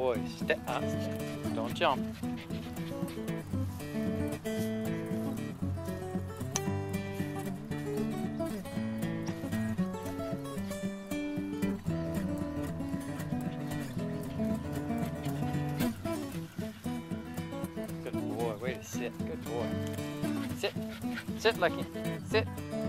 boy. Step up. Don't jump. Good boy. Way to sit. Good boy. Sit. Sit, Lucky. Sit.